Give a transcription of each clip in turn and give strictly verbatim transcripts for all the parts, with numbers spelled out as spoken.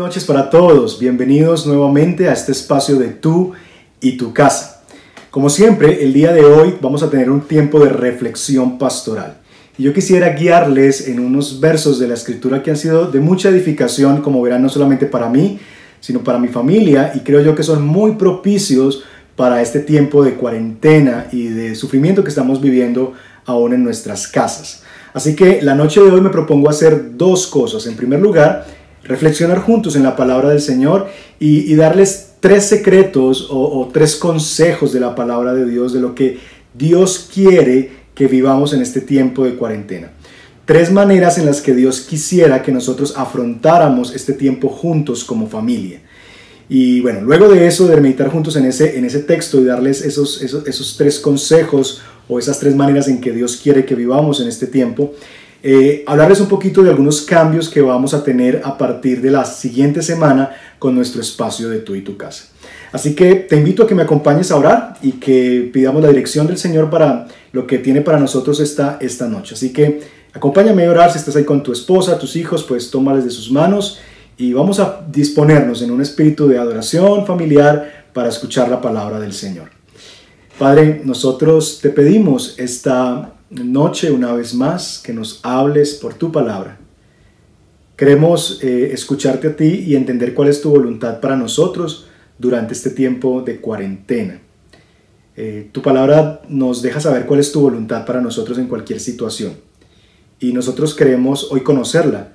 noches para todos, bienvenidos nuevamente a este espacio de tú y tu casa. Como siempre, el día de hoy vamos a tener un tiempo de reflexión pastoral. Y yo quisiera guiarles en unos versos de la Escritura que han sido de mucha edificación, como verán, no solamente para mí, sino para mi familia, y creo yo que son muy propicios para este tiempo de cuarentena y de sufrimiento que estamos viviendo aún en nuestras casas. Así que la noche de hoy me propongo hacer dos cosas. En primer lugar, reflexionar juntos en la palabra del Señor y, y darles tres secretos o, o tres consejos de la palabra de Dios, de lo que Dios quiere que vivamos en este tiempo de cuarentena. Tres maneras en las que Dios quisiera que nosotros afrontáramos este tiempo juntos como familia. Y bueno, luego de eso, de meditar juntos en ese, en ese texto y darles esos, esos, esos tres consejos o esas tres maneras en que Dios quiere que vivamos en este tiempo, eh, hablarles un poquito de algunos cambios que vamos a tener a partir de la siguiente semana con nuestro espacio de tú y tu casa. Así que te invito a que me acompañes a orar y que pidamos la dirección del Señor para lo que tiene para nosotros esta, esta noche. Así que acompáñame a orar. Si estás ahí con tu esposa, tus hijos, pues tómales de sus manos y vamos a disponernos en un espíritu de adoración familiar para escuchar la palabra del Señor. Padre, nosotros te pedimos esta noche una vez más que nos hables por tu palabra. Queremos eh, escucharte a ti y entender cuál es tu voluntad para nosotros durante este tiempo de cuarentena. Eh, tu palabra nos deja saber cuál es tu voluntad para nosotros en cualquier situación. Y nosotros queremos hoy conocerla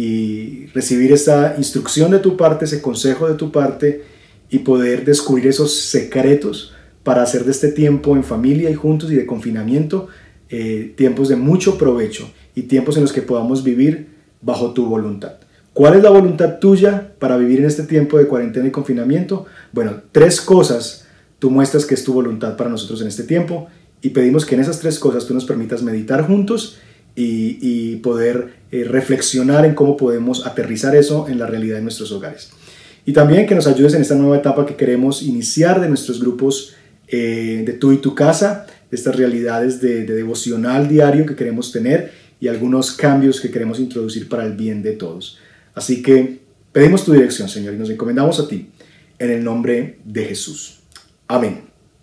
y recibir esa instrucción de tu parte, ese consejo de tu parte y poder descubrir esos secretos para hacer de este tiempo en familia y juntos y de confinamiento eh, tiempos de mucho provecho y tiempos en los que podamos vivir bajo tu voluntad. ¿Cuál es la voluntad tuya para vivir en este tiempo de cuarentena y confinamiento? Bueno, tres cosas tú muestras que es tu voluntad para nosotros en este tiempo y pedimos que en esas tres cosas tú nos permitas meditar juntos y, y poder eh, reflexionar en cómo podemos aterrizar eso en la realidad de nuestros hogares. Y también que nos ayudes en esta nueva etapa que queremos iniciar de nuestros grupos eh, de tú y tu casa, de estas realidades de, de devocional diario que queremos tener y algunos cambios que queremos introducir para el bien de todos. Así que pedimos tu dirección, Señor, y nos encomendamos a ti en el nombre de Jesús. Amén.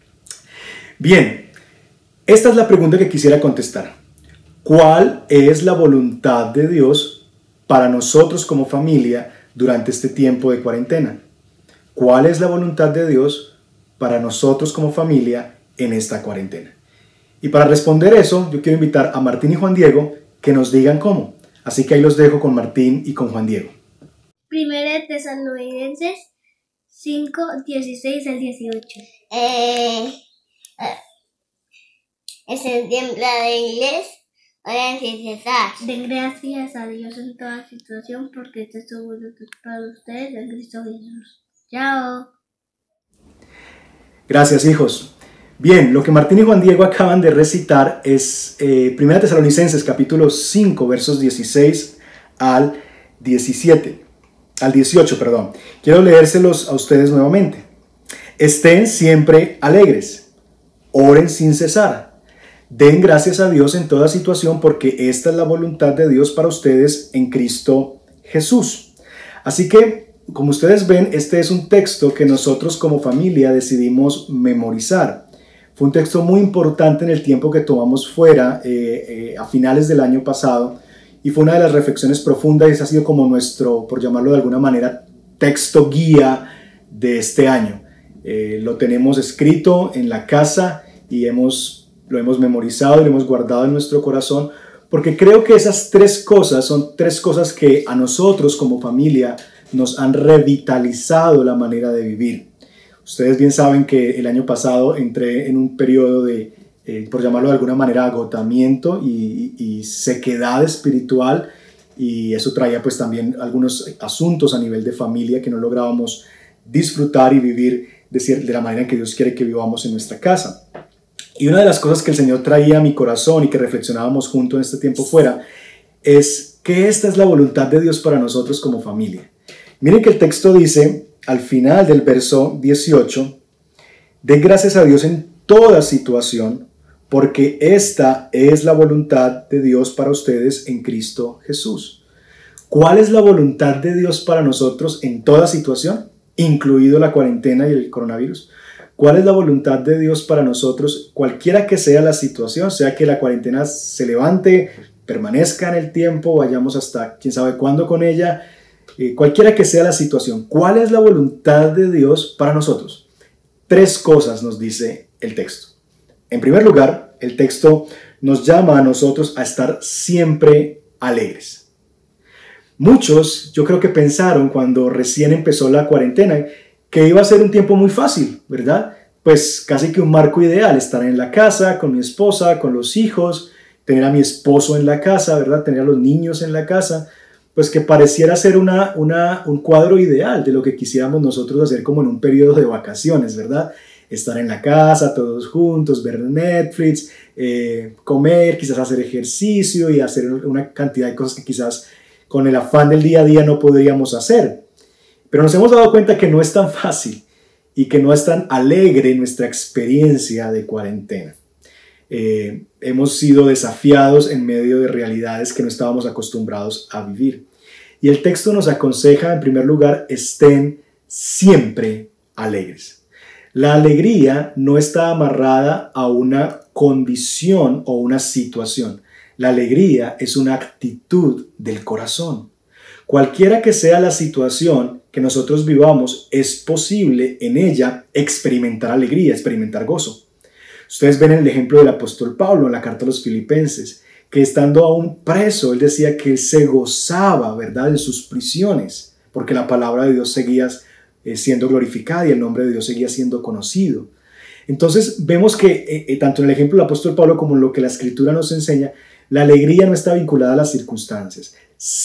Bien, esta es la pregunta que quisiera contestar. ¿Cuál es la voluntad de Dios para nosotros como familia durante este tiempo de cuarentena? ¿Cuál es la voluntad de Dios para nosotros como familia en esta cuarentena? Y para responder eso, yo quiero invitar a Martín y Juan Diego que nos digan cómo. Así que ahí los dejo con Martín y con Juan Diego. Primera de Tesalonicenses cinco, dieciséis al dieciocho. Eh, eh, es el tiempo de inglés. Oren sin cesar. Den gracias a Dios en toda situación porque este es su voluntad para ustedes en Cristo Jesús. Chao. Gracias, hijos. Bien, lo que Martín y Juan Diego acaban de recitar es eh, Primera Tesalonicenses capítulo cinco, versos dieciséis al diecisiete, al dieciocho, perdón. Quiero leérselos a ustedes nuevamente. Estén siempre alegres, oren sin cesar, den gracias a Dios en toda situación porque esta es la voluntad de Dios para ustedes en Cristo Jesús. Así que, como ustedes ven, este es un texto que nosotros como familia decidimos memorizar. Fue un texto muy importante en el tiempo que tomamos fuera eh, eh, a finales del año pasado y fue una de las reflexiones profundas y ese ha sido como nuestro, por llamarlo de alguna manera, texto guía de este año. Eh, lo tenemos escrito en la casa y hemos, lo hemos memorizado y lo hemos guardado en nuestro corazón porque creo que esas tres cosas son tres cosas que a nosotros como familia nos han revitalizado la manera de vivir. Ustedes bien saben que el año pasado entré en un periodo de, eh, por llamarlo de alguna manera, agotamiento y, y, y sequedad espiritual y eso traía pues también algunos asuntos a nivel de familia que no lográbamos disfrutar y vivir de, de la manera en que Dios quiere que vivamos en nuestra casa. Y una de las cosas que el Señor traía a mi corazón y que reflexionábamos juntos en este tiempo fuera es que esta es la voluntad de Dios para nosotros como familia. Miren que el texto dice al final del verso dieciocho, den gracias a Dios en toda situación, porque esta es la voluntad de Dios para ustedes en Cristo Jesús. ¿Cuál es la voluntad de Dios para nosotros en toda situación, incluido la cuarentena y el coronavirus? ¿Cuál es la voluntad de Dios para nosotros, cualquiera que sea la situación, sea que la cuarentena se levante, permanezca en el tiempo, vayamos hasta quién sabe cuándo con ella, eh, cualquiera que sea la situación? ¿Cuál es la voluntad de Dios para nosotros? Tres cosas nos dice el texto. En primer lugar, el texto nos llama a nosotros a estar siempre alegres. Muchos, yo creo que pensaron cuando recién empezó la cuarentena que iba a ser un tiempo muy fácil, ¿verdad? Pues casi que un marco ideal, estar en la casa con mi esposa, con los hijos, tener a mi esposo en la casa, ¿verdad? Tener a los niños en la casa, pues que pareciera ser una, una, un cuadro ideal de lo que quisiéramos nosotros hacer como en un periodo de vacaciones, ¿verdad? Estar en la casa todos juntos, ver Netflix, eh, comer, quizás hacer ejercicio y hacer una cantidad de cosas que quizás con el afán del día a día no podríamos hacer. Pero nos hemos dado cuenta que no es tan fácil y que no es tan alegre nuestra experiencia de cuarentena. Eh, hemos sido desafiados en medio de realidades que no estábamos acostumbrados a vivir. Y el texto nos aconseja, en primer lugar, estén siempre alegres. La alegría no está amarrada a una condición o una situación. La alegría es una actitud del corazón. Cualquiera que sea la situación que nosotros vivamos, es posible en ella experimentar alegría, experimentar gozo. Ustedes ven el ejemplo del apóstol Pablo en la carta a los Filipenses, que estando aún preso, él decía que él se gozaba, ¿verdad?, en sus prisiones, porque la palabra de Dios seguía siendo glorificada y el nombre de Dios seguía siendo conocido. Entonces vemos que eh, tanto en el ejemplo del apóstol Pablo como en lo que la Escritura nos enseña, la alegría no está vinculada a las circunstancias.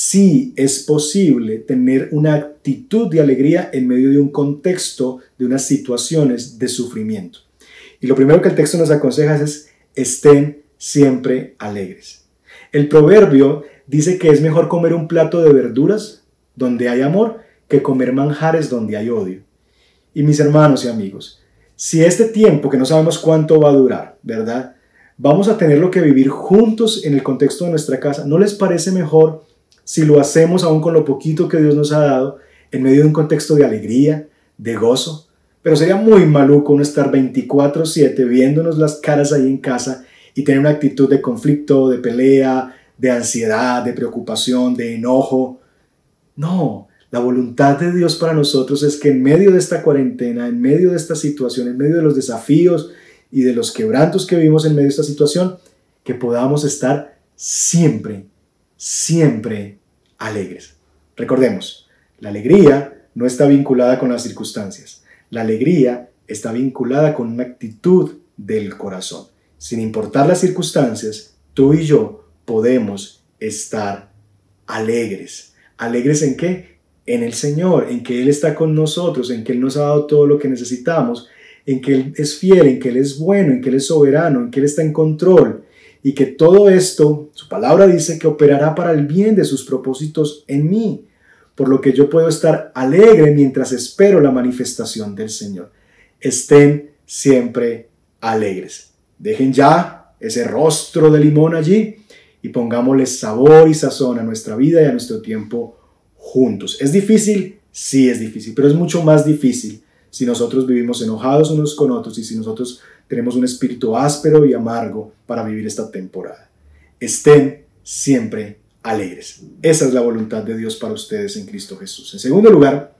Sí es posible tener una actitud de alegría en medio de un contexto, de unas situaciones de sufrimiento. Y lo primero que el texto nos aconseja es, estén siempre alegres. El proverbio dice que es mejor comer un plato de verduras donde hay amor que comer manjares donde hay odio. Y mis hermanos y amigos, si este tiempo, que no sabemos cuánto va a durar, ¿verdad?, vamos a tenerlo que vivir juntos en el contexto de nuestra casa, ¿no les parece mejor si lo hacemos aún con lo poquito que Dios nos ha dado, en medio de un contexto de alegría, de gozo? Pero sería muy maluco uno estar veinticuatro siete viéndonos las caras ahí en casa y tener una actitud de conflicto, de pelea, de ansiedad, de preocupación, de enojo. No, la voluntad de Dios para nosotros es que en medio de esta cuarentena, en medio de esta situación, en medio de los desafíos y de los quebrantos que vivimos en medio de esta situación, que podamos estar siempre, siempre alegres. Recordemos, la alegría no está vinculada con las circunstancias. La alegría está vinculada con una actitud del corazón. Sin importar las circunstancias, tú y yo podemos estar alegres. ¿Alegres en qué? En el Señor, en que Él está con nosotros, en que Él nos ha dado todo lo que necesitamos, en que Él es fiel, en que Él es bueno, en que Él es soberano, en que Él está en control, y que todo esto, su palabra dice que operará para el bien de sus propósitos en mí, por lo que yo puedo estar alegre mientras espero la manifestación del Señor. Estén siempre alegres. Dejen ya ese rostro de limón allí y pongámosle sabor y sazón a nuestra vida y a nuestro tiempo juntos. ¿Es difícil? Sí es difícil, pero es mucho más difícil si nosotros vivimos enojados unos con otros y si nosotros tenemos un espíritu áspero y amargo para vivir esta temporada. Estén siempre alegres. Esa es la voluntad de Dios para ustedes en Cristo Jesús. En segundo lugar,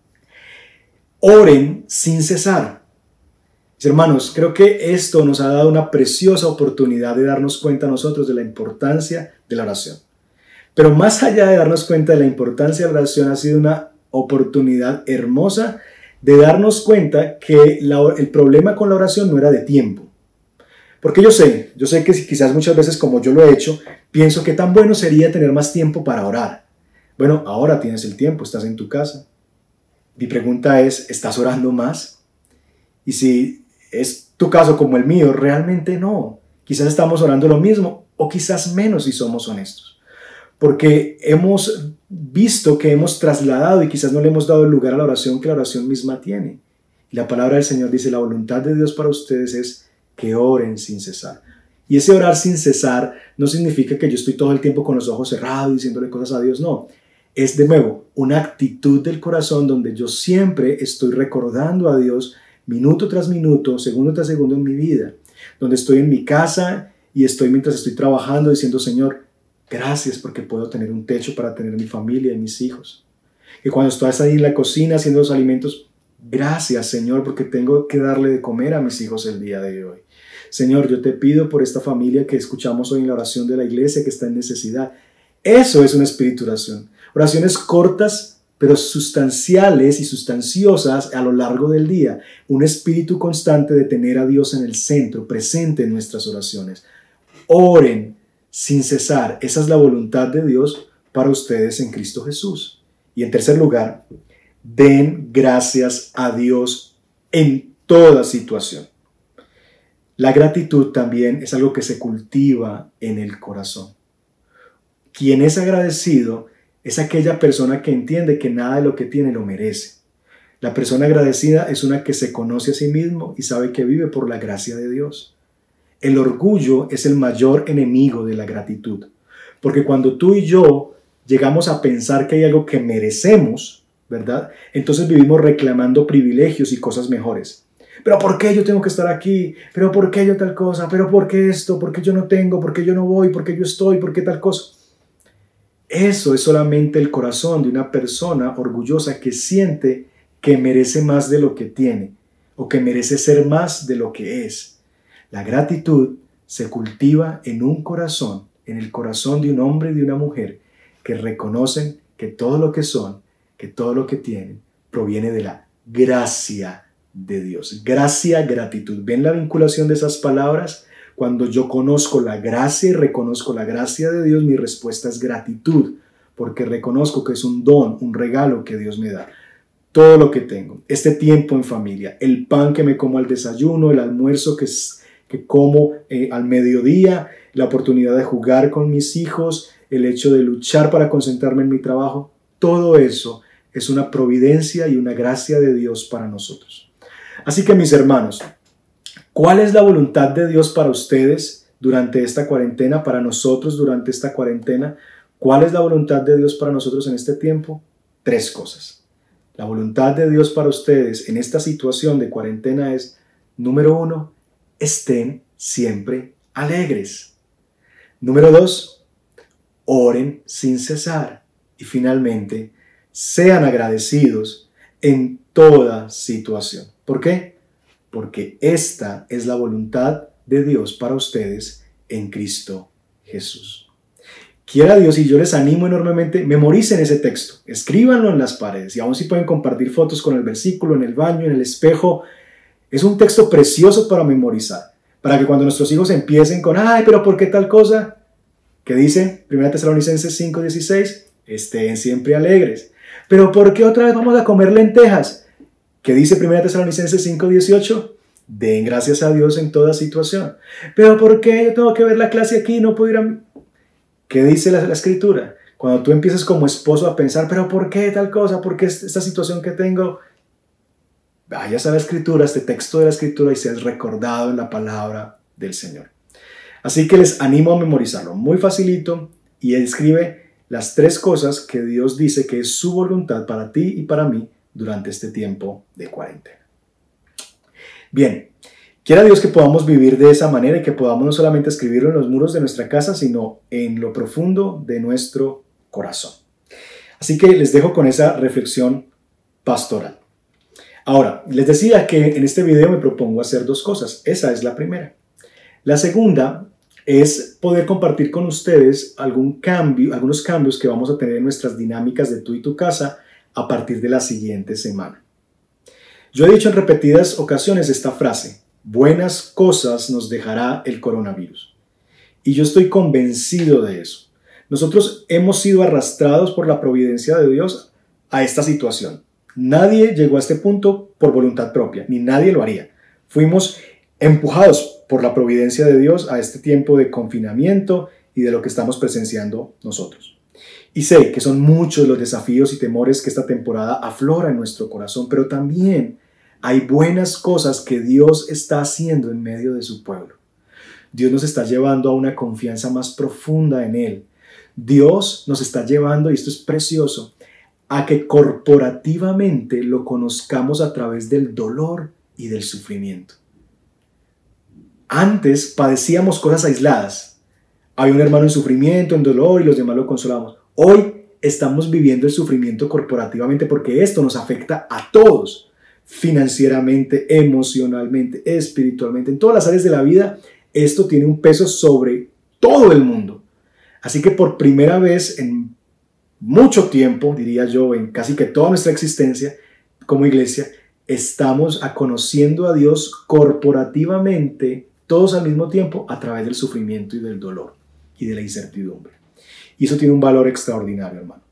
oren sin cesar. Mis hermanos, creo que esto nos ha dado una preciosa oportunidad de darnos cuenta nosotros de la importancia de la oración. Pero más allá de darnos cuenta de la importancia de la oración, ha sido una oportunidad hermosa de darnos cuenta que la, el problema con la oración no era de tiempo. Porque yo sé, yo sé que quizás muchas veces, como yo lo he hecho, pienso que tan bueno sería tener más tiempo para orar. Bueno, ahora tienes el tiempo, estás en tu casa. Mi pregunta es, ¿estás orando más? Y si es tu caso como el mío, realmente no. Quizás estamos orando lo mismo o quizás menos si somos honestos. Porque hemos visto que hemos trasladado y quizás no le hemos dado el lugar a la oración que la oración misma tiene. Y la palabra del Señor dice, la voluntad de Dios para ustedes es que oren sin cesar. Y ese orar sin cesar no significa que yo estoy todo el tiempo con los ojos cerrados diciéndole cosas a Dios, no. Es de nuevo una actitud del corazón donde yo siempre estoy recordando a Dios minuto tras minuto, segundo tras segundo en mi vida, donde estoy en mi casa y estoy mientras estoy trabajando diciendo, Señor, gracias porque puedo tener un techo para tener mi familia y mis hijos. Que cuando estás ahí en la cocina haciendo los alimentos, gracias, Señor, porque tengo que darle de comer a mis hijos el día de hoy. Señor, yo te pido por esta familia que escuchamos hoy en la oración de la iglesia que está en necesidad. Eso es un espíritu de oración. Oraciones cortas, pero sustanciales y sustanciosas a lo largo del día. Un espíritu constante de tener a Dios en el centro, presente en nuestras oraciones. Oren sin cesar. Esa es la voluntad de Dios para ustedes en Cristo Jesús. Y en tercer lugar, den gracias a Dios en toda situación. La gratitud también es algo que se cultiva en el corazón. Quien es agradecido es aquella persona que entiende que nada de lo que tiene lo merece. La persona agradecida es una que se conoce a sí mismo y sabe que vive por la gracia de Dios. El orgullo es el mayor enemigo de la gratitud, porque cuando tú y yo llegamos a pensar que hay algo que merecemos, ¿verdad? Entonces vivimos reclamando privilegios y cosas mejores. ¿Pero por qué yo tengo que estar aquí? ¿Pero por qué yo tal cosa? ¿Pero por qué esto? ¿Por qué yo no tengo? ¿Por qué yo no voy? ¿Por qué yo estoy? ¿Por qué tal cosa? Eso es solamente el corazón de una persona orgullosa que siente que merece más de lo que tiene o que merece ser más de lo que es. La gratitud se cultiva en un corazón, en el corazón de un hombre y de una mujer que reconocen que todo lo que son, que todo lo que tienen, proviene de la gracia de Dios. Gracia, gratitud. ¿Ven la vinculación de esas palabras? Cuando yo conozco la gracia y reconozco la gracia de Dios, mi respuesta es gratitud, porque reconozco que es un don, un regalo que Dios me da. Todo lo que tengo, este tiempo en familia, el pan que me como al desayuno, el almuerzo que, que como eh, al mediodía, la oportunidad de jugar con mis hijos, el hecho de luchar para concentrarme en mi trabajo, todo eso es una providencia y una gracia de Dios para nosotros. Así que mis hermanos, ¿cuál es la voluntad de Dios para ustedes durante esta cuarentena, para nosotros durante esta cuarentena? ¿Cuál es la voluntad de Dios para nosotros en este tiempo? Tres cosas. La voluntad de Dios para ustedes en esta situación de cuarentena es, número uno, estén siempre alegres. Número dos, oren sin cesar. Y finalmente, sean agradecidos en toda situación. ¿Por qué? Porque esta es la voluntad de Dios para ustedes en Cristo Jesús. Quiera Dios, y yo les animo enormemente, memoricen ese texto, escríbanlo en las paredes, y aún si pueden compartir fotos con el versículo, en el baño, en el espejo. Es un texto precioso para memorizar, para que cuando nuestros hijos empiecen con, ay, pero ¿por qué tal cosa? ¿Qué dice primera Tesalonicenses cinco dieciséis? Estén siempre alegres. ¿Pero por qué otra vez vamos a comer lentejas? ¿Qué dice primera Tesalonicenses cinco dieciocho? Den gracias a Dios en toda situación. ¿Pero por qué yo tengo que ver la clase aquí y no puedo ir a... ¿Qué dice la, la escritura? Cuando tú empiezas como esposo a pensar, ¿pero por qué tal cosa? ¿Por qué esta situación que tengo? Vayas a la escritura, este texto de la escritura, y seas recordado en la palabra del Señor. Así que les animo a memorizarlo. Muy facilito. Y él escribe las tres cosas que Dios dice que es su voluntad para ti y para mí durante este tiempo de cuarentena. Bien, quiera Dios que podamos vivir de esa manera y que podamos no solamente escribirlo en los muros de nuestra casa, sino en lo profundo de nuestro corazón. Así que les dejo con esa reflexión pastoral. Ahora, les decía que en este video me propongo hacer dos cosas. Esa es la primera. La segunda es poder compartir con ustedes algún cambio, algunos cambios que vamos a tener en nuestras dinámicas de tú y tu casa a partir de la siguiente semana. Yo he dicho en repetidas ocasiones esta frase: buenas cosas nos dejará el coronavirus. Y yo estoy convencido de eso. Nosotros hemos sido arrastrados por la providencia de Dios a esta situación. Nadie llegó a este punto por voluntad propia, ni nadie lo haría. Fuimos empujados por la providencia de Dios a este tiempo de confinamiento y de lo que estamos presenciando nosotros. Y sé que son muchos los desafíos y temores que esta temporada aflora en nuestro corazón, pero también hay buenas cosas que Dios está haciendo en medio de su pueblo. Dios nos está llevando a una confianza más profunda en Él. Dios nos está llevando, y esto es precioso, a que corporativamente lo conozcamos a través del dolor y del sufrimiento. Antes padecíamos cosas aisladas. Había un hermano en sufrimiento, en dolor, y los demás lo consolábamos. Hoy estamos viviendo el sufrimiento corporativamente porque esto nos afecta a todos, financieramente, emocionalmente, espiritualmente. En todas las áreas de la vida, esto tiene un peso sobre todo el mundo. Así que por primera vez en mucho tiempo, diría yo, en casi que toda nuestra existencia como iglesia, estamos a conociendo a Dios corporativamente, todos al mismo tiempo, a través del sufrimiento y del dolor y de la incertidumbre. Y eso tiene un valor extraordinario, hermano.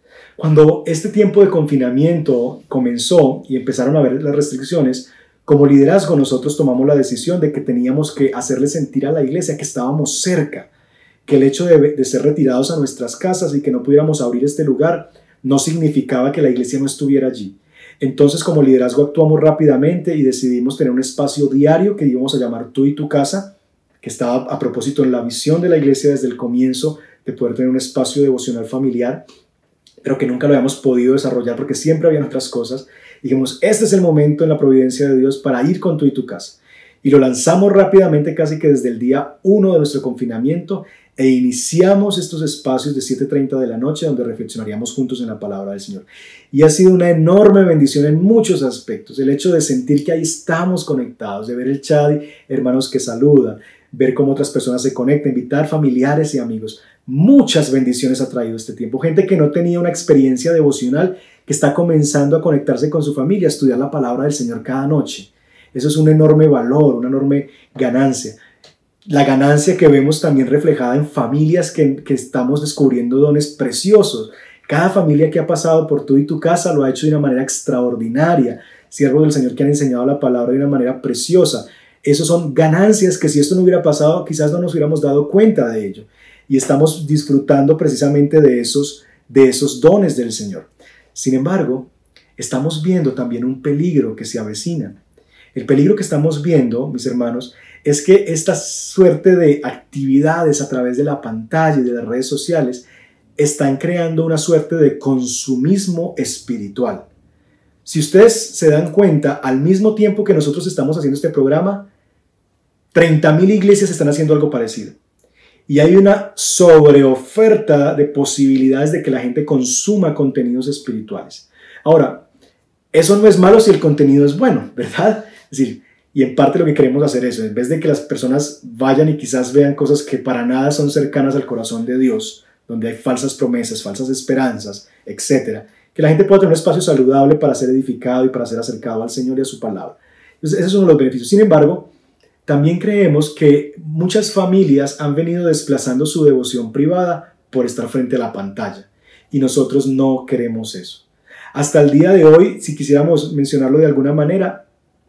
Cuando este tiempo de confinamiento comenzó y empezaron a haber las restricciones, como liderazgo nosotros tomamos la decisión de que teníamos que hacerle sentir a la iglesia que estábamos cerca, que el hecho de, de ser retirados a nuestras casas y que no pudiéramos abrir este lugar no significaba que la iglesia no estuviera allí. Entonces, como liderazgo actuamos rápidamente y decidimos tener un espacio diario que íbamos a llamar Tú y tu Casa, que estaba a propósito en la visión de la iglesia desde el comienzo de poder tener un espacio devocional familiar, pero que nunca lo habíamos podido desarrollar porque siempre habían otras cosas. Dijimos, este es el momento en la providencia de Dios para ir con Tú y tu Casa. Y lo lanzamos rápidamente, casi que desde el día uno de nuestro confinamiento, e iniciamos estos espacios de siete y media de la noche donde reflexionaríamos juntos en la palabra del Señor. Y ha sido una enorme bendición en muchos aspectos. El hecho de sentir que ahí estamos conectados, de ver el chat, hermanos que saludan, ver cómo otras personas se conectan, invitar familiares y amigos. Muchas bendiciones ha traído este tiempo. Gente que no tenía una experiencia devocional, que está comenzando a conectarse con su familia, a estudiar la palabra del Señor cada noche. Eso es un enorme valor, una enorme ganancia. La ganancia que vemos también reflejada en familias que, que estamos descubriendo dones preciosos. Cada familia que ha pasado por Tú y tu Casa lo ha hecho de una manera extraordinaria. Siervos del Señor que han enseñado la palabra de una manera preciosa. Esas son ganancias que si esto no hubiera pasado, quizás no nos hubiéramos dado cuenta de ello. Y estamos disfrutando precisamente de esos, de esos dones del Señor. Sin embargo, estamos viendo también un peligro que se avecina. El peligro que estamos viendo, mis hermanos, es que esta suerte de actividades a través de la pantalla y de las redes sociales están creando una suerte de consumismo espiritual. Si ustedes se dan cuenta, al mismo tiempo que nosotros estamos haciendo este programa, treinta mil iglesias están haciendo algo parecido. Y hay una sobreoferta de posibilidades de que la gente consuma contenidos espirituales. Ahora, eso no es malo si el contenido es bueno, ¿verdad? Es decir, y en parte lo que queremos hacer es eso, en vez de que las personas vayan y quizás vean cosas que para nada son cercanas al corazón de Dios, donde hay falsas promesas, falsas esperanzas, etcétera, que la gente pueda tener un espacio saludable para ser edificado y para ser acercado al Señor y a su palabra. Entonces, esos son los beneficios. Sin embargo, también creemos que muchas familias han venido desplazando su devoción privada por estar frente a la pantalla, y nosotros no queremos eso. Hasta el día de hoy, si quisiéramos mencionarlo de alguna manera,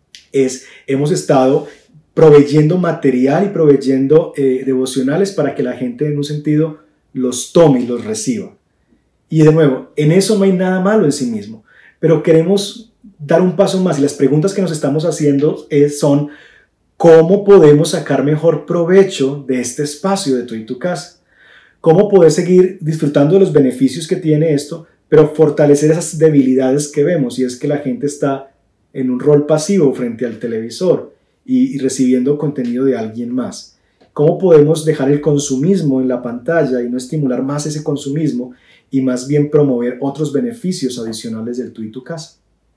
es, hemos estado proveyendo material y proveyendo eh, devocionales para que la gente en un sentido los tome y los reciba. Y de nuevo, en eso no hay nada malo en sí mismo, pero queremos dar un paso más y las preguntas que nos estamos haciendo es, son ¿cómo podemos sacar mejor provecho de este espacio de Tú y tu Casa? ¿Cómo poder seguir disfrutando de los beneficios que tiene esto, pero fortalecer esas debilidades que vemos? Y es que la gente está en un rol pasivo frente al televisor y, y recibiendo contenido de alguien más. ¿Cómo podemos dejar el consumismo en la pantalla y no estimular más ese consumismo y más bien promover otros beneficios adicionales del Tú y tu Casa?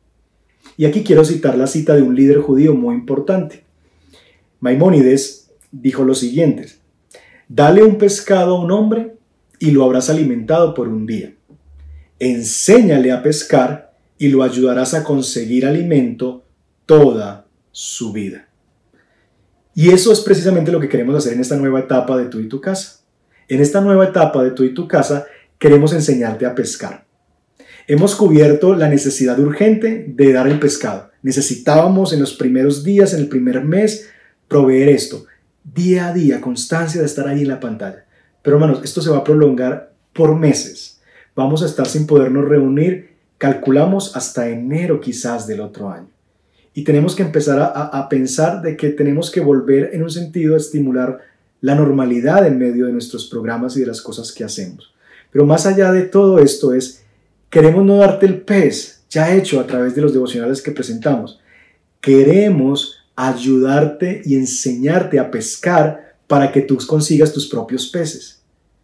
Y aquí quiero citar la cita de un líder judío muy importante. Maimónides dijo lo siguiente: dale un pescado a un hombre y lo habrás alimentado por un día. Enséñale a pescar y lo ayudarás a conseguir alimento toda su vida. Y eso es precisamente lo que queremos hacer en esta nueva etapa de Tú y tu Casa. En esta nueva etapa de Tú y tu Casa queremos enseñarte a pescar. Hemos cubierto la necesidad urgente de dar el pescado. Necesitábamos en los primeros días, en el primer mes, proveer esto. Día a día, constancia de estar ahí en la pantalla. Pero hermanos, esto se va a prolongar por meses. Vamos a estar sin podernos reunir. Calculamos hasta enero quizás del otro año. Y tenemos que empezar a, a pensar de que tenemos que volver en un sentido a estimular la normalidad en medio de nuestros programas y de las cosas que hacemos. Pero más allá de todo esto es, queremos no darte el pez ya hecho a través de los devocionales que presentamos. Queremos ayudarte y enseñarte a pescar para que tú consigas tus propios peces.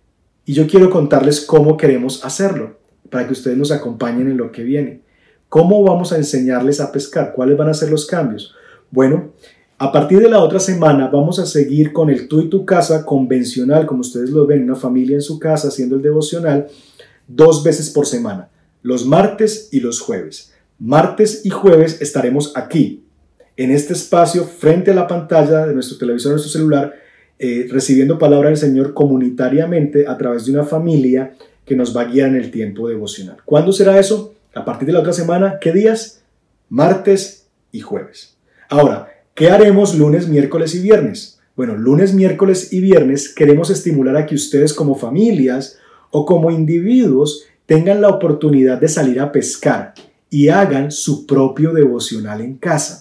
Y yo quiero contarles cómo queremos hacerlo, para que ustedes nos acompañen en lo que viene. ¿Cómo vamos a enseñarles a pescar? ¿Cuáles van a ser los cambios? Bueno, a partir de la otra semana vamos a seguir con el tú y tu casa convencional, como ustedes lo ven, una familia en su casa haciendo el devocional dos veces por semana, los martes y los jueves. Martes y jueves estaremos aquí, en este espacio, frente a la pantalla de nuestro televisor, de nuestro celular, eh, recibiendo palabra del Señor comunitariamente a través de una familia que nos va a guiar en el tiempo devocional. ¿Cuándo será eso? A partir de la otra semana. ¿Qué días? Martes y jueves. Ahora, ¿qué haremos lunes, miércoles y viernes? Bueno, lunes, miércoles y viernes queremos estimular a que ustedes como familias o como individuos tengan la oportunidad de salir a pescar y hagan su propio devocional en casa.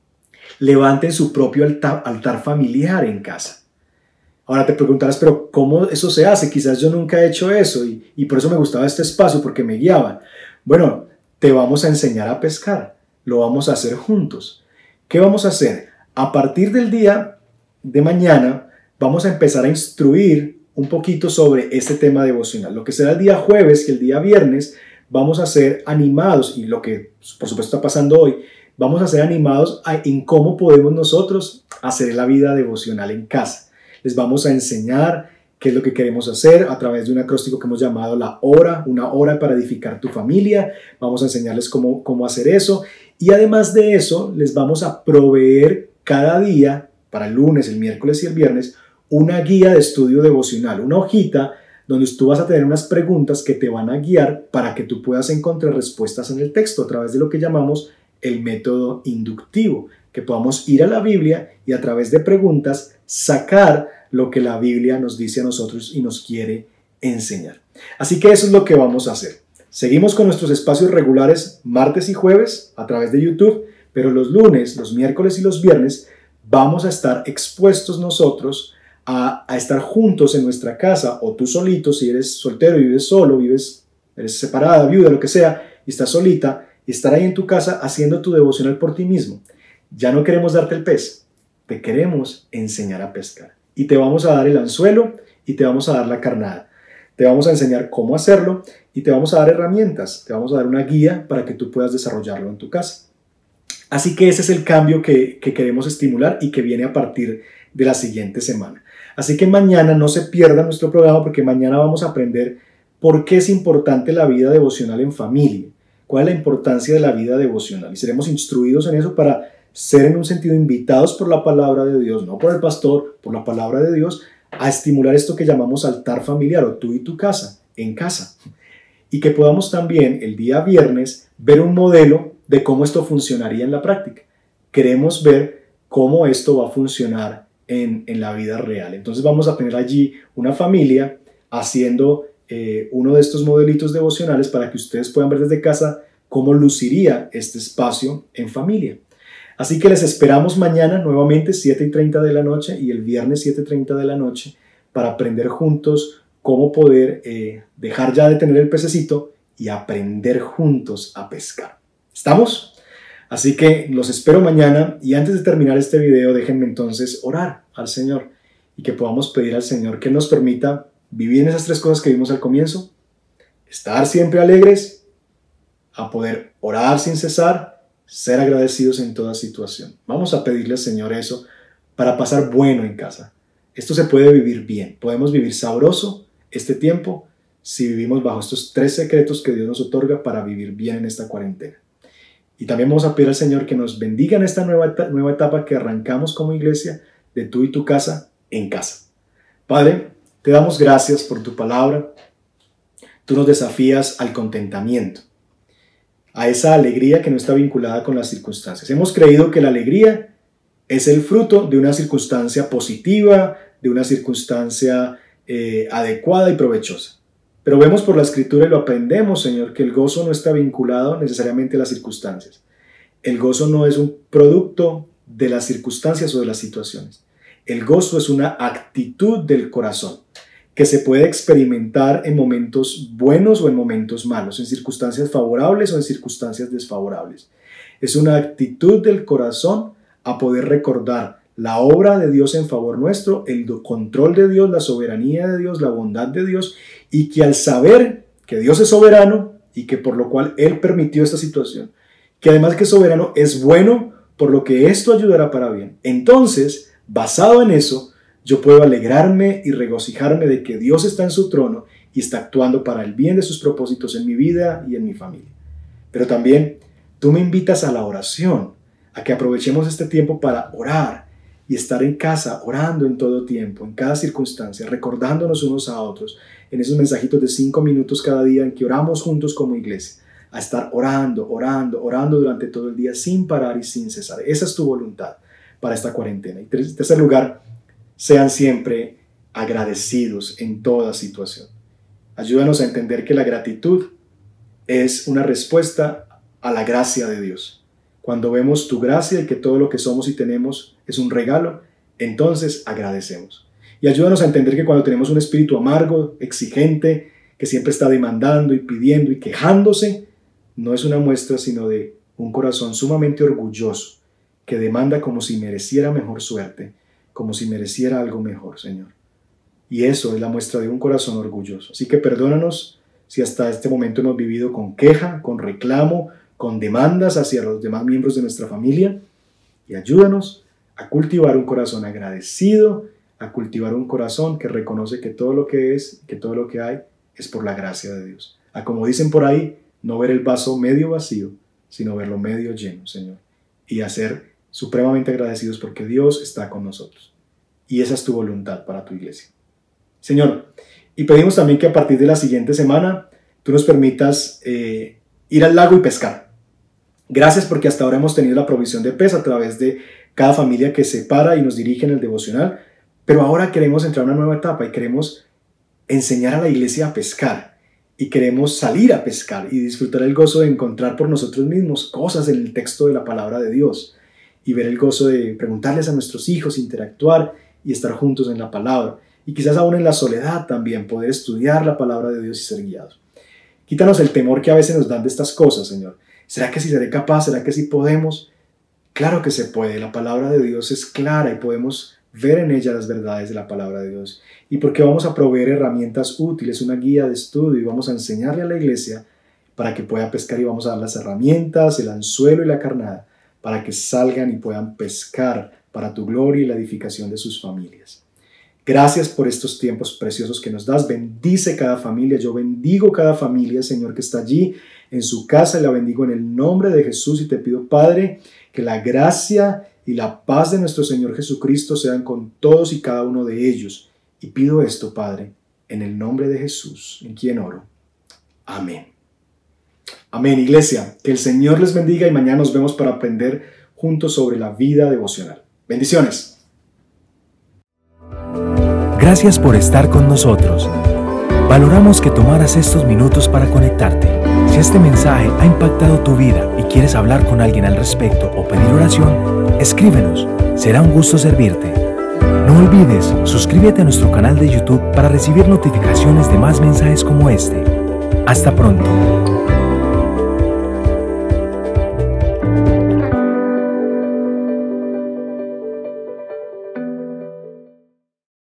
Levanten su propio altar, altar familiar en casa. Ahora te preguntarás, pero ¿cómo eso se hace? Quizás yo nunca he hecho eso y, y por eso me gustaba este espacio, porque me guiaban. Bueno, te vamos a enseñar a pescar. Lo vamos a hacer juntos. ¿Qué vamos a hacer? A partir del día de mañana vamos a empezar a instruir un poquito sobre este tema devocional. Lo que será el día jueves y el día viernes vamos a ser animados, y lo que por supuesto está pasando hoy, vamos a ser animados a, en cómo podemos nosotros hacer la vida devocional en casa. Les vamos a enseñar qué es lo que queremos hacer a través de un acróstico que hemos llamado la hora, una hora para edificar tu familia. Vamos a enseñarles cómo, cómo hacer eso. Y además de eso, les vamos a proveer cada día, para el lunes, el miércoles y el viernes, una guía de estudio devocional, una hojita donde tú vas a tener unas preguntas que te van a guiar para que tú puedas encontrar respuestas en el texto a través de lo que llamamos el método inductivo, que podamos ir a la Biblia y a través de preguntas sacar lo que la Biblia nos dice a nosotros y nos quiere enseñar. Así que eso es lo que vamos a hacer. Seguimos con nuestros espacios regulares martes y jueves a través de YouTube, pero los lunes, los miércoles y los viernes vamos a estar expuestos nosotros a, a estar juntos en nuestra casa, o tú solito, si eres soltero y vives solo, vives, eres separada, viuda, lo que sea, y estás solita, y estar ahí en tu casa haciendo tu devocional por ti mismo. Ya no queremos darte el pez, te queremos enseñar a pescar. Y te vamos a dar el anzuelo y te vamos a dar la carnada. Te vamos a enseñar cómo hacerlo y te vamos a dar herramientas. Te vamos a dar una guía para que tú puedas desarrollarlo en tu casa. Así que ese es el cambio que, que queremos estimular y que viene a partir de la siguiente semana. Así que mañana no se pierda nuestro programa, porque mañana vamos a aprender por qué es importante la vida devocional en familia. ¿Cuál es la importancia de la vida devocional? Y seremos instruidos en eso para ser en un sentido invitados por la palabra de Dios, no por el pastor, por la palabra de Dios, a estimular esto que llamamos altar familiar, o tú y tu casa, en casa. Y que podamos también el día viernes ver un modelo de cómo esto funcionaría en la práctica. Queremos ver cómo esto va a funcionar en, en la vida real. Entonces vamos a tener allí una familia haciendo eh, uno de estos modelitos devocionales para que ustedes puedan ver desde casa cómo luciría este espacio en familia. Así que les esperamos mañana nuevamente siete y treinta de la noche y el viernes siete y treinta de la noche para aprender juntos cómo poder eh, dejar ya de tener el pececito y aprender juntos a pescar. ¿Estamos? Así que los espero mañana, y antes de terminar este video déjenme entonces orar al Señor y que podamos pedir al Señor que nos permita vivir en esas tres cosas que vimos al comienzo: estar siempre alegres, a poder orar sin cesar, ser agradecidos en toda situación. Vamos a pedirle al Señor eso para pasar bueno en casa. Esto se puede vivir bien, podemos vivir sabroso este tiempo si vivimos bajo estos tres secretos que Dios nos otorga para vivir bien en esta cuarentena. Y también vamos a pedir al Señor que nos bendiga en esta nueva, nueva etapa que arrancamos como iglesia de tú y tu casa en casa. Padre, te damos gracias por tu palabra. Tú nos desafías al contentamiento, a esa alegría que no está vinculada con las circunstancias. Hemos creído que la alegría es el fruto de una circunstancia positiva, de una circunstancia eh, adecuada y provechosa. Pero vemos por la Escritura y lo aprendemos, Señor, que el gozo no está vinculado necesariamente a las circunstancias. El gozo no es un producto de las circunstancias o de las situaciones. El gozo es una actitud del corazón que se puede experimentar en momentos buenos o en momentos malos, en circunstancias favorables o en circunstancias desfavorables. Es una actitud del corazón a poder recordar la obra de Dios en favor nuestro, el control de Dios, la soberanía de Dios, la bondad de Dios, y que al saber que Dios es soberano y que por lo cual Él permitió esta situación, que además que es soberano es bueno, por lo que esto ayudará para bien. Entonces, basado en eso, yo puedo alegrarme y regocijarme de que Dios está en su trono y está actuando para el bien de sus propósitos en mi vida y en mi familia. Pero también tú me invitas a la oración, a que aprovechemos este tiempo para orar y estar en casa orando en todo tiempo, en cada circunstancia, recordándonos unos a otros, en esos mensajitos de cinco minutos cada día en que oramos juntos como iglesia, a estar orando, orando, orando durante todo el día sin parar y sin cesar. Esa es tu voluntad para esta cuarentena. Y en tercer lugar, sean siempre agradecidos en toda situación. Ayúdanos a entender que la gratitud es una respuesta a la gracia de Dios. Cuando vemos tu gracia y que todo lo que somos y tenemos es un regalo, entonces agradecemos. Y ayúdanos a entender que cuando tenemos un espíritu amargo, exigente, que siempre está demandando y pidiendo y quejándose, no es una muestra sino de un corazón sumamente orgulloso, que demanda como si mereciera mejor suerte, como si mereciera algo mejor, Señor. Y eso es la muestra de un corazón orgulloso. Así que perdónanos si hasta este momento hemos vivido con queja, con reclamo, con demandas hacia los demás miembros de nuestra familia, y ayúdanos a cultivar un corazón agradecido, a cultivar un corazón que reconoce que todo lo que es, que todo lo que hay, es por la gracia de Dios. A como dicen por ahí, no ver el vaso medio vacío, sino verlo medio lleno, Señor, y a ser supremamente agradecidos porque Dios está con nosotros. Y esa es tu voluntad para tu iglesia. Señor, y pedimos también que a partir de la siguiente semana tú nos permitas eh, ir al lago y pescar. Gracias porque hasta ahora hemos tenido la provisión de pez a través de cada familia que se para y nos dirige en el devocional, pero ahora queremos entrar a una nueva etapa y queremos enseñar a la iglesia a pescar y queremos salir a pescar y disfrutar el gozo de encontrar por nosotros mismos cosas en el texto de la palabra de Dios y ver el gozo de preguntarles a nuestros hijos, interactuar y estar juntos en la palabra y quizás aún en la soledad también poder estudiar la palabra de Dios y ser guiados. Quítanos el temor que a veces nos dan de estas cosas, Señor. ¿Será que sí seré capaz? ¿Será que sí podemos? Claro que se puede. La palabra de Dios es clara y podemos ver en ella las verdades de la palabra de Dios. Y porque vamos a proveer herramientas útiles, una guía de estudio y vamos a enseñarle a la iglesia para que pueda pescar y vamos a dar las herramientas, el anzuelo y la carnada para que salgan y puedan pescar para tu gloria y la edificación de sus familias. Gracias por estos tiempos preciosos que nos das. Bendice cada familia. Yo bendigo cada familia, Señor, que está allí en su casa y la bendigo en el nombre de Jesús y te pido, Padre, que la gracia y la paz de nuestro Señor Jesucristo sean con todos y cada uno de ellos. Y pido esto, Padre, en el nombre de Jesús, en quien oro. Amén. Amén, iglesia. Que el Señor les bendiga y mañana nos vemos para aprender juntos sobre la vida devocional. Bendiciones. Gracias por estar con nosotros. Valoramos que tomaras estos minutos para conectarte. Si este mensaje ha impactado tu vida y quieres hablar con alguien al respecto o pedir oración, escríbenos. Será un gusto servirte. No olvides, suscríbete a nuestro canal de YouTube para recibir notificaciones de más mensajes como este. Hasta pronto.